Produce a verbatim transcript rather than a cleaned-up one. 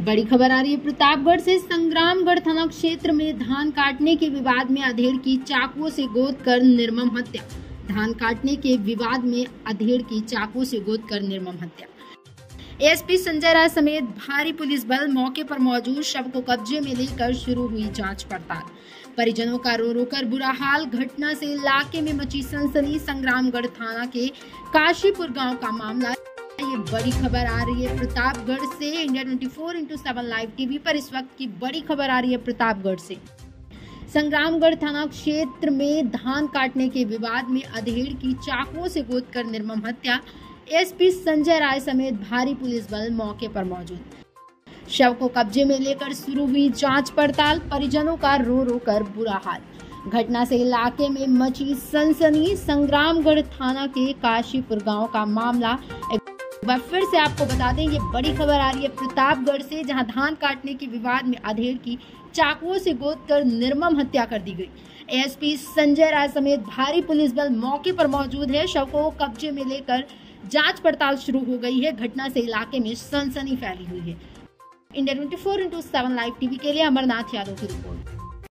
बड़ी खबर आ रही है प्रतापगढ़ से। संग्रामगढ़ थाना क्षेत्र में धान काटने के विवाद में अधेड़ की चाकुओं से गोद कर निर्मम हत्या। धान काटने के विवाद में अधेड़ की चाकुओं से गोद कर निर्मम हत्या। एएसपी संजय राय समेत भारी पुलिस बल मौके पर मौजूद, शव को कब्जे में लेकर शुरू हुई जांच पड़ताल। परिजनों का रो रो कर बुरा हाल। घटना से इलाके में मची सनसनी। संग्रामगढ़ थाना के काशीपुर गांव का मामला। ये बड़ी खबर आ रही है प्रतापगढ़ से। India twenty four into seven live TV पर इस वक्त की बड़ी खबर आ रही है प्रतापगढ़ से। संग्रामगढ़ थाना क्षेत्र में धान काटने के विवाद में अधेड़ की चाकुओं से गोद कर निर्मम हत्या। एसपी संजय राय समेत भारी पुलिस बल मौके पर मौजूद। शव को कब्जे में लेकर शुरू हुई जांच पड़ताल। परिजनों का रो रो कर बुरा हाल। घटना से इलाके में मची सनसनी। संग्रामगढ़ थाना के काशीपुर गांव का मामला। एक बार फिर से आपको बता दें, ये बड़ी खबर आ रही है प्रतापगढ़ से, जहां धान काटने के विवाद में अधेड़ की चाकुओं से गोद कर निर्मम हत्या कर दी गई। एएसपी संजय राय समेत भारी पुलिस बल मौके पर मौजूद है। शव को कब्जे में लेकर जांच पड़ताल शुरू हो गई है। घटना से इलाके में सनसनी फैली हुई है। India twenty four into seven live TV के लिए अमरनाथ यादव की रिपोर्ट।